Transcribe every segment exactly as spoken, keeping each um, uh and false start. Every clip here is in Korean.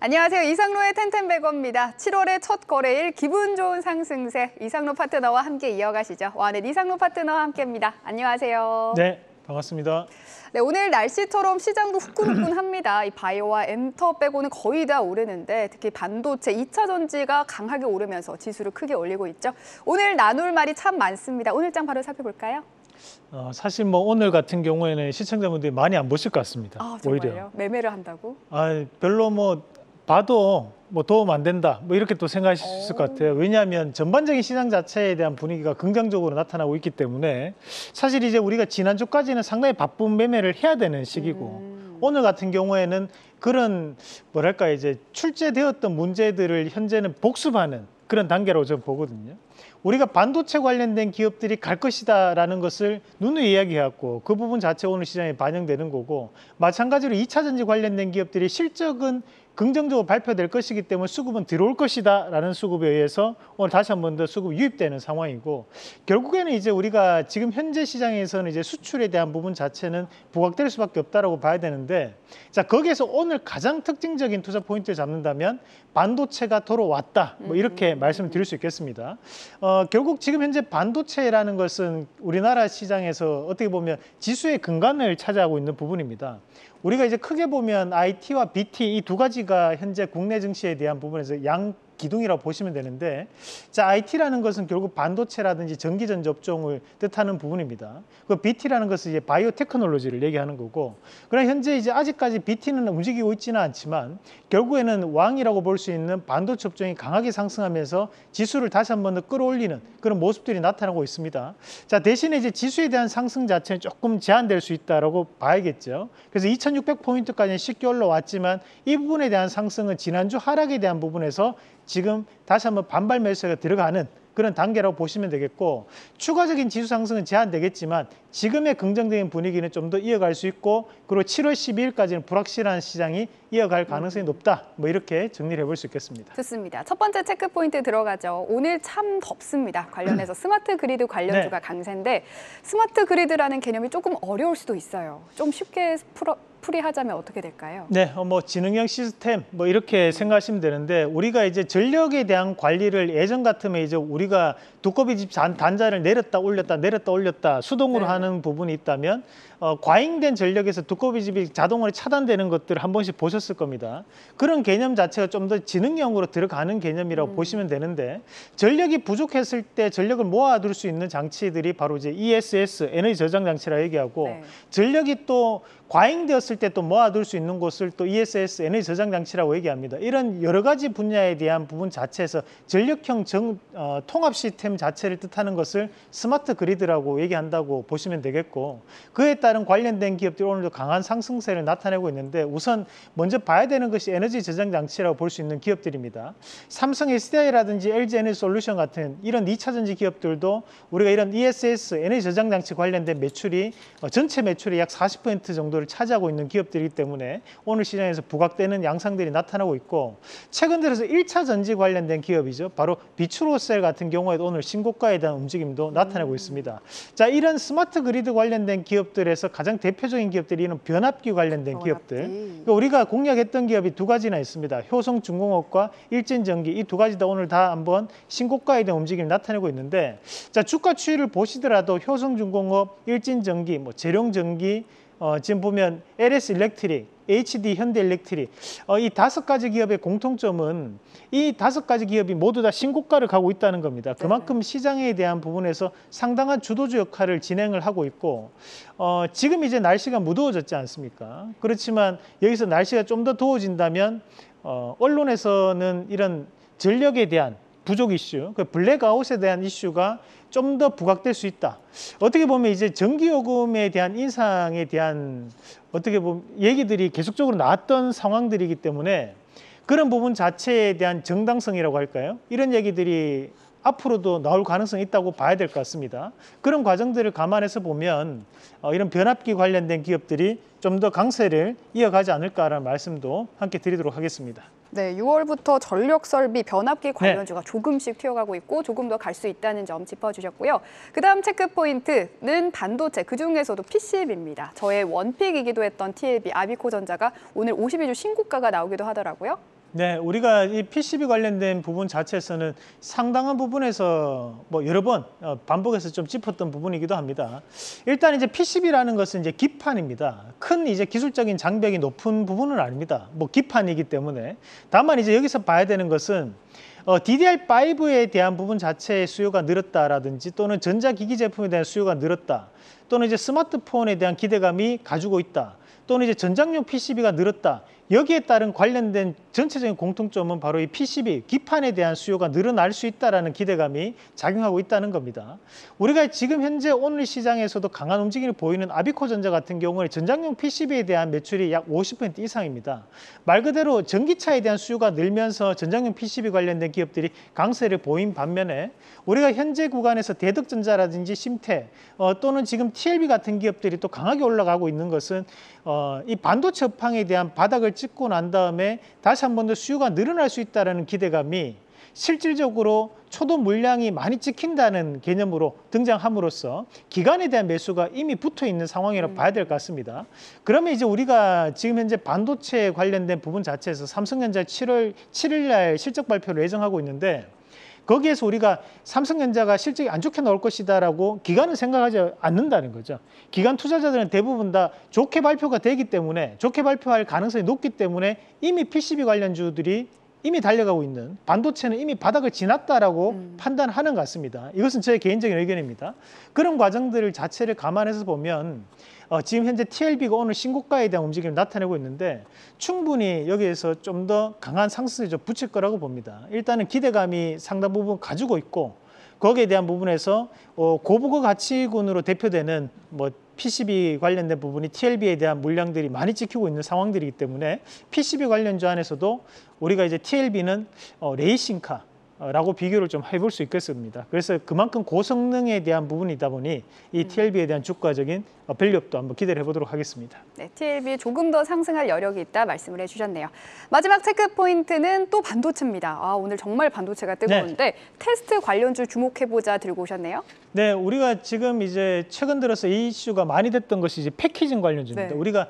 안녕하세요. 이상로의 텐텐백어입니다. 칠월의 첫 거래일 기분 좋은 상승세 이상로 파트너와 함께 이어가시죠. 오하넷 이상로 파트너와 함께입니다. 안녕하세요. 네, 반갑습니다. 네, 오늘 날씨처럼 시장도 후끈후끈합니다. 이 바이오와 엔터 빼고는 거의 다 오르는데 특히 반도체, 이 차 전지가 강하게 오르면서 지수를 크게 올리고 있죠. 오늘 나눌 말이 참 많습니다. 오늘 장 바로 살펴볼까요? 어, 사실 뭐 오늘 같은 경우에는 시청자분들이 많이 안 보실 것 같습니다. 아, 정말요? 오히려. 매매를 한다고? 아, 별로 뭐 봐도 뭐 도움 안 된다. 뭐 이렇게 또 생각하실 수 있을 것 같아요. 왜냐하면 전반적인 시장 자체에 대한 분위기가 긍정적으로 나타나고 있기 때문에 사실 이제 우리가 지난주까지는 상당히 바쁜 매매를 해야 되는 시기고 음. 오늘 같은 경우에는 그런 뭐랄까 이제 출제되었던 문제들을 현재는 복습하는 그런 단계라고 저는 보거든요. 우리가 반도체 관련된 기업들이 갈 것이다라는 것을 누누이 이야기해왔고 그 부분 자체 오늘 시장에 반영되는 거고 마찬가지로 이 차 전지 관련된 기업들이 실적은 긍정적으로 발표될 것이기 때문에 수급은 들어올 것이다 라는 수급에 의해서 오늘 다시 한 번 더 수급이 유입되는 상황이고 결국에는 이제 우리가 지금 현재 시장에서는 이제 수출에 대한 부분 자체는 부각될 수밖에 없다라고 봐야 되는데 자 거기에서 오늘 가장 특징적인 투자 포인트를 잡는다면 반도체가 돌아왔다 뭐 이렇게 음. 말씀을 드릴 수 있겠습니다. 어, 결국 지금 현재 반도체라는 것은 우리나라 시장에서 어떻게 보면 지수의 근간을 차지하고 있는 부분입니다. 우리가 이제 크게 보면 아이티와 비티 이 두 가지가 현재 국내 증시에 대한 부분에서 양 기둥이라고 보시면 되는데 자 아이티라는 것은 결국 반도체라든지 전기전지 업종을 뜻하는 부분입니다. 그 비티라는 것은 이제 바이오 테크놀로지를 얘기하는 거고 그러나 현재 이제 아직까지 비티는 움직이고 있지는 않지만 결국에는 왕이라고 볼 수 있는 반도체 업종이 강하게 상승하면서 지수를 다시 한 번 더 끌어올리는 그런 모습들이 나타나고 있습니다. 자 대신에 이제 지수에 대한 상승 자체는 조금 제한될 수 있다라고 봐야겠죠. 그래서 이천육백 포인트까지는 쉽게 올라왔지만 이 부분에 대한 상승은 지난주 하락에 대한 부분에서 지금 다시 한번 반발 매수가 들어가는 그런 단계라고 보시면 되겠고 추가적인 지수 상승은 제한되겠지만 지금의 긍정적인 분위기는 좀 더 이어갈 수 있고 그리고 칠월 십이일까지는 불확실한 시장이 이어갈 가능성이 높다. 뭐 이렇게 정리를 해볼 수 있겠습니다. 좋습니다. 첫 번째 체크 포인트 들어가죠. 오늘 참 덥습니다. 관련해서 스마트 그리드 관련주가 네. 강세인데 스마트 그리드라는 개념이 조금 어려울 수도 있어요. 좀 쉽게 풀어 풀이하자면 어떻게 될까요? 네, 어, 뭐 지능형 시스템 뭐 이렇게 생각하시면 되는데 우리가 이제 전력에 대한 관리를 예전 같으면 이제 우리가 두꺼비 집 단자를 내렸다 올렸다 내렸다 올렸다 수동으로 네. 하는 부분이 있다면 어, 과잉된 전력에서 두꺼비 집이 자동으로 차단되는 것들을 한 번씩 보셨을 겁니다. 그런 개념 자체가 좀 더 지능형으로 들어가는 개념이라고 음. 보시면 되는데 전력이 부족했을 때 전력을 모아둘 수 있는 장치들이 바로 이제 이에스에스 에너지 저장 장치라 얘기하고 네. 전력이 또 과잉되었을 때 또 모아둘 수 있는 곳을 또 이에스에스 에너지 저장 장치라고 얘기합니다. 이런 여러 가지 분야에 대한 부분 자체에서 전력형 정, 어, 통합 시스템 자체를 뜻하는 것을 스마트 그리드라고 얘기한다고 보시면 되겠고 그에 따른 관련된 기업들이 오늘도 강한 상승세를 나타내고 있는데 우선 먼저 봐야 되는 것이 에너지 저장 장치라고 볼 수 있는 기업들입니다. 삼성 에스디아이라든지 엘지 에너지 솔루션 같은 이런 이 차 전지 기업들도 우리가 이런 이에스에스 에너지 저장 장치 관련된 매출이 어, 전체 매출의 약 사십 퍼센트 정도를 차지하고 있는 기업들이기 때문에 오늘 시장에서 부각되는 양상들이 나타나고 있고 최근 들어서 일 차 전지 관련된 기업이죠. 바로 비추로셀 같은 경우에도 오늘 신고가에 대한 움직임도 나타내고 음. 있습니다. 자, 이런 스마트 그리드 관련된 기업들에서 가장 대표적인 기업들이 이런 변압기 관련된 변압기. 기업들. 그러니까 우리가 공략했던 기업이 두 가지나 있습니다. 효성중공업과 일진전기 이 두 가지 다 오늘 다 한번 신고가에 대한 움직임이 나타내고 있는데 자, 주가 추이를 보시더라도 효성중공업, 일진전기, 뭐 재룡전기 어, 지금 보면 엘에스 일렉트릭, 에이치디 현대일렉트릭 어, 이 다섯 가지 기업의 공통점은 이 다섯 가지 기업이 모두 다 신고가를 가고 있다는 겁니다. 그만큼 시장에 대한 부분에서 상당한 주도주 역할을 진행을 하고 있고 어, 지금 이제 날씨가 무더워졌지 않습니까? 그렇지만 여기서 날씨가 좀 더 더워진다면 어, 언론에서는 이런 전력에 대한 부족 이슈, 그 블랙아웃에 대한 이슈가 좀 더 부각될 수 있다. 어떻게 보면 이제 전기요금에 대한 인상에 대한 어떻게 보면 얘기들이 계속적으로 나왔던 상황들이기 때문에 그런 부분 자체에 대한 정당성이라고 할까요? 이런 얘기들이 앞으로도 나올 가능성이 있다고 봐야 될 것 같습니다. 그런 과정들을 감안해서 보면 어, 이런 변압기 관련된 기업들이 좀 더 강세를 이어가지 않을까라는 말씀도 함께 드리도록 하겠습니다. 네, 유월부터 전력 설비 변압기 관련주가 네. 조금씩 튀어가고 있고 조금 더 갈 수 있다는 점 짚어주셨고요. 그다음 체크 포인트는 반도체, 그중에서도 피씨비입니다. 저의 원픽이기도 했던 티엘비, 아비코전자가 오늘 오십이 주 신고가가 나오기도 하더라고요. 네, 우리가 이 피씨비 관련된 부분 자체에서는 상당한 부분에서 뭐 여러 번 반복해서 좀 짚었던 부분이기도 합니다. 일단 이제 피씨비라는 것은 이제 기판입니다. 큰 이제 기술적인 장벽이 높은 부분은 아닙니다. 뭐 기판이기 때문에. 다만 이제 여기서 봐야 되는 것은 어, 디디알 파이브에 대한 부분 자체의 수요가 늘었다라든지 또는 전자기기 제품에 대한 수요가 늘었다. 또는 이제 스마트폰에 대한 기대감이 가지고 있다. 또는 이제 전장용 피씨비가 늘었다. 여기에 따른 관련된 전체적인 공통점은 바로 이 피씨비, 기판에 대한 수요가 늘어날 수 있다는 기대감이 작용하고 있다는 겁니다. 우리가 지금 현재 오늘 시장에서도 강한 움직임을 보이는 아비코전자 같은 경우는 전장용 피씨비에 대한 매출이 약 오십 퍼센트 이상입니다. 말 그대로 전기차에 대한 수요가 늘면서 전장용 피씨비 관련된 기업들이 강세를 보인 반면에 우리가 현재 구간에서 대덕전자라든지 심태 어, 또는 지금 티엘비 같은 기업들이 또 강하게 올라가고 있는 것은 어, 이 반도체 업황에 대한 바닥을 찍고 난 다음에 다시 한 번 더 수요가 늘어날 수 있다는 기대감이 실질적으로 초도 물량이 많이 찍힌다는 개념으로 등장함으로써 기간에 대한 매수가 이미 붙어 있는 상황이라고 음. 봐야 될 것 같습니다. 그러면 이제 우리가 지금 현재 반도체 관련된 부분 자체에서 삼성전자 칠월 칠일 날 실적 발표를 예정하고 있는데 거기에서 우리가 삼성전자가 실적이 안 좋게 나올 것이다라고 기관은 생각하지 않는다는 거죠. 기관 투자자들은 대부분 다 좋게 발표가 되기 때문에 좋게 발표할 가능성이 높기 때문에 이미 피씨비 관련주들이 이미 달려가고 있는 반도체는 이미 바닥을 지났다라고 음. 판단하는 것 같습니다. 이것은 제 개인적인 의견입니다. 그런 과정들 자체를 감안해서 보면 어, 지금 현재 티엘비가 오늘 신고가에 대한 움직임을 나타내고 있는데 충분히 여기에서 좀 더 강한 상승에 좀 붙일 거라고 봅니다. 일단은 기대감이 상당 부분 가지고 있고 거기에 대한 부분에서 어, 고부가 가치군으로 대표되는 뭐 피씨비 관련된 부분이 티엘비에 대한 물량들이 많이 찍히고 있는 상황들이기 때문에 피씨비 관련주 안에서도 우리가 이제 티엘비는 어, 레이싱카 라고 비교를 좀 해볼 수 있겠습니다. 그래서 그만큼 고성능에 대한 부분이다 보니 이 티엘비에 대한 주가적인 밸류업도 한번 기대를 해보도록 하겠습니다. 네, 티엘비 조금 더 상승할 여력이 있다 말씀을 해주셨네요. 마지막 체크 포인트는 또 반도체입니다. 아, 오늘 정말 반도체가 뜨거운데 네. 테스트 관련주 주목해보자 들고 오셨네요. 네, 우리가 지금 이제 최근 들어서 이 이슈가 많이 됐던 것이 이제 패키징 관련주입니다. 네. 우리가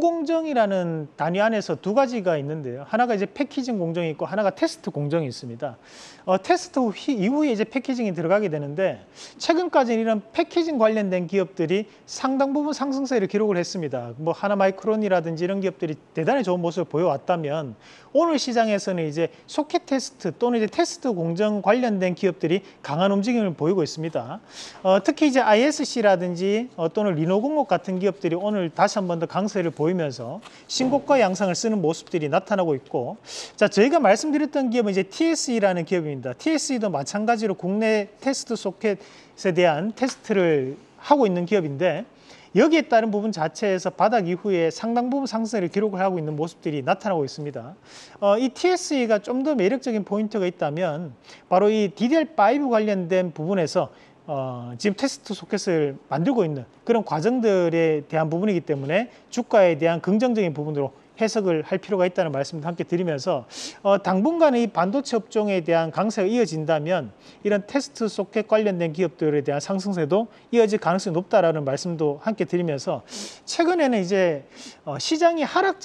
후공정이라는 단위 안에서 두 가지가 있는데요. 하나가 이제 패키징 공정이 있고 하나가 테스트 공정이 있습니다. 어, 테스트 후, 이후에 이제 패키징이 들어가게 되는데 최근까지는 이런 패키징 관련된 기업들이 상당 부분 상승세를 기록을 했습니다. 뭐 하나마이크론이라든지 이런 기업들이 대단히 좋은 모습을 보여왔다면 오늘 시장에서는 이제 소켓 테스트 또는 이제 테스트 공정 관련된 기업들이 강한 움직임을 보이고 있습니다. 어, 특히 이제 아이에스씨라든지 어, 또는 리노공업 같은 기업들이 오늘 다시 한 번 더 강세를 보이면서 신고가 양상을 쓰는 모습들이 나타나고 있고, 자 저희가 말씀드렸던 기업은 이제 티에스이라는 기업입니다. 티에스이도 마찬가지로 국내 테스트 소켓에 대한 테스트를 하고 있는 기업인데 여기에 따른 부분 자체에서 바닥 이후에 상당 부분 상승을 기록을 하고 있는 모습들이 나타나고 있습니다. 어, 이 티에스이가 좀 더 매력적인 포인트가 있다면 바로 이 디디알 파이브 관련된 부분에서 어, 지금 테스트 소켓을 만들고 있는 그런 과정들에 대한 부분이기 때문에 주가에 대한 긍정적인 부분으로 해석을 할 필요가 있다는 말씀도 함께 드리면서 어, 당분간의 이 반도체 업종에 대한 강세가 이어진다면 이런 테스트 소켓 관련된 기업들에 대한 상승세도 이어질 가능성이 높다라는 말씀도 함께 드리면서 최근에는 이제 어, 시장이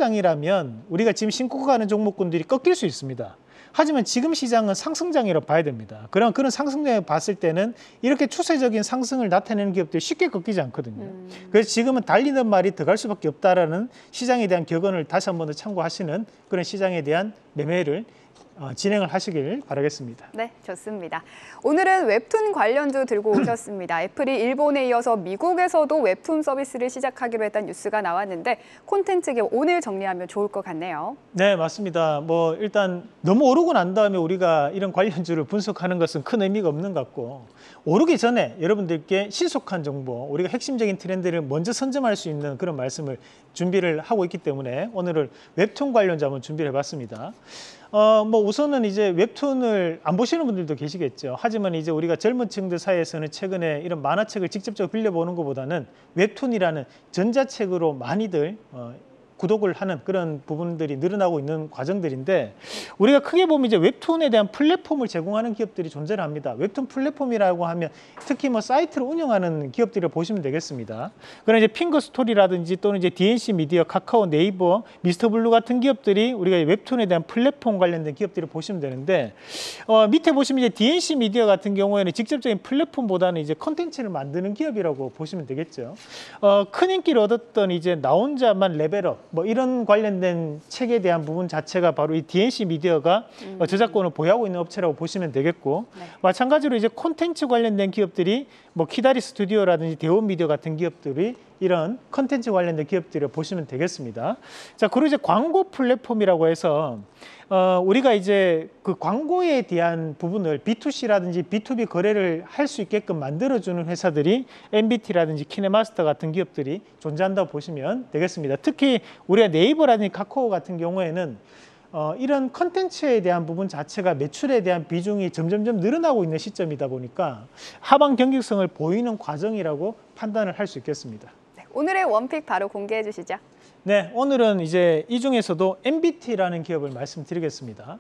하락장이라면 우리가 지금 신고가 가는 종목군들이 꺾일 수 있습니다. 하지만 지금 시장은 상승장이라고 봐야 됩니다. 그런 그런 상승장을 봤을 때는 이렇게 추세적인 상승을 나타내는 기업들이 쉽게 꺾이지 않거든요. 음. 그래서 지금은 달리는 말이 더 갈 수밖에 없다라는 시장에 대한 격언을 다시 한 번 더 참고하시는 그런 시장에 대한 매매를 어, 진행을 하시길 바라겠습니다. 네, 좋습니다. 오늘은 웹툰 관련주 들고 오셨습니다. 애플이 일본에 이어서 미국에서도 웹툰 서비스를 시작하기로 했다는 뉴스가 나왔는데 콘텐츠계 오늘 정리하면 좋을 것 같네요. 네, 맞습니다. 뭐 일단 너무 오르고 난 다음에 우리가 이런 관련주를 분석하는 것은 큰 의미가 없는 것 같고 오르기 전에 여러분들께 신속한 정보, 우리가 핵심적인 트렌드를 먼저 선점할 수 있는 그런 말씀을 준비를 하고 있기 때문에 오늘은 웹툰 관련주 한번 준비를 해봤습니다. 어, 뭐 우선은 이제 웹툰을 안 보시는 분들도 계시겠죠. 하지만 이제 우리가 젊은 층들 사이에서는 최근에 이런 만화책을 직접적으로 빌려보는 것보다는 웹툰이라는 전자책으로 많이들 어, 구독을 하는 그런 부분들이 늘어나고 있는 과정들인데 우리가 크게 보면 이제 웹툰에 대한 플랫폼을 제공하는 기업들이 존재를 합니다. 웹툰 플랫폼이라고 하면 특히 뭐 사이트를 운영하는 기업들을 보시면 되겠습니다. 그런 이제 핑거스토리라든지 또는 이제 디엔씨 미디어, 카카오, 네이버, 미스터블루 같은 기업들이 우리가 웹툰에 대한 플랫폼 관련된 기업들을 보시면 되는데 어, 밑에 보시면 이제 디엔씨 미디어 같은 경우에는 직접적인 플랫폼보다는 이제 컨텐츠를 만드는 기업이라고 보시면 되겠죠. 어, 큰 인기를 얻었던 이제 나 혼자만 레벨업 뭐 이런 관련된 책에 대한 부분 자체가 바로 이 디엔씨 미디어가 음. 어, 저작권을 보유하고 있는 업체라고 보시면 되겠고 네. 마찬가지로 이제 콘텐츠 관련된 기업들이 뭐 키다리 스튜디오라든지 대원 미디어 같은 기업들이 이런 컨텐츠 관련된 기업들을 보시면 되겠습니다. 자, 그리고 이제 광고 플랫폼이라고 해서 어, 우리가 이제 그 광고에 대한 부분을 비투씨라든지 비투비 거래를 할 수 있게끔 만들어주는 회사들이 엠비티라든지 키네마스터 같은 기업들이 존재한다고 보시면 되겠습니다. 특히 우리가 네이버라든지 카카오 같은 경우에는 어, 이런 컨텐츠에 대한 부분 자체가 매출에 대한 비중이 점점점 늘어나고 있는 시점이다 보니까 하방 경직성을 보이는 과정이라고 판단을 할 수 있겠습니다. 네, 오늘의 원픽 바로 공개해 주시죠. 네, 오늘은 이제 이 중에서도 엠비티라는 기업을 말씀드리겠습니다.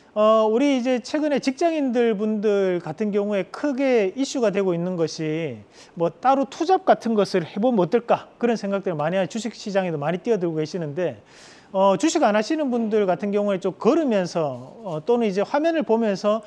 어, 우리 이제 최근에 직장인들 분들 같은 경우에 크게 이슈가 되고 있는 것이 뭐 따로 투잡 같은 것을 해보면 어떨까 그런 생각들을 많이 하는 주식 시장에도 많이 뛰어들고 계시는데 어, 주식 안 하시는 분들 같은 경우에 좀 걸으면서 어, 또는 이제 화면을 보면서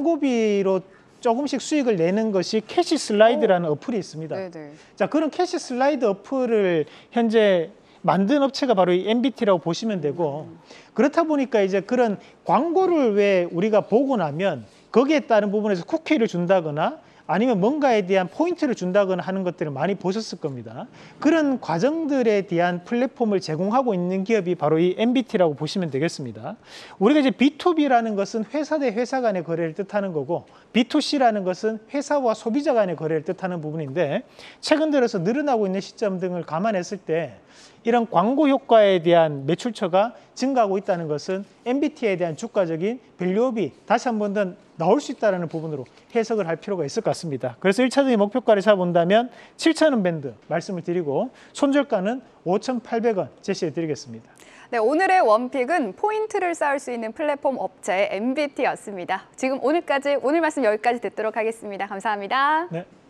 광고비로 조금씩 수익을 내는 것이 캐시 슬라이드라는 오. 어플이 있습니다. 네네. 자, 그런 캐시 슬라이드 어플을 현재 만든 업체가 바로 이 엠비티라고 보시면 되고 음. 그렇다 보니까 이제 그런 광고를 왜 우리가 보고 나면 거기에 따른 부분에서 쿠키를 준다거나 아니면 뭔가에 대한 포인트를 준다거나 하는 것들을 많이 보셨을 겁니다. 그런 과정들에 대한 플랫폼을 제공하고 있는 기업이 바로 이 엠비티라고 보시면 되겠습니다. 우리가 이제 비투비라는 것은 회사 대 회사 간의 거래를 뜻하는 거고 비투씨라는 것은 회사와 소비자 간의 거래를 뜻하는 부분인데 최근 들어서 늘어나고 있는 시점 등을 감안했을 때 이런 광고 효과에 대한 매출처가 증가하고 있다는 것은 엠비티에 대한 주가적인 밸류업이 다시 한 번 더 나올 수 있다는 부분으로 해석을 할 필요가 있을 것 같습니다. 그래서 일 차적인 목표가를 잡아본다면 칠천 원 밴드 말씀을 드리고 손절가는 오천팔백 원 제시해 드리겠습니다. 네, 오늘의 원픽은 포인트를 쌓을 수 있는 플랫폼 업체 엠비티였습니다. 지금 오늘까지 오늘 말씀 여기까지 듣도록 하겠습니다. 감사합니다. 네.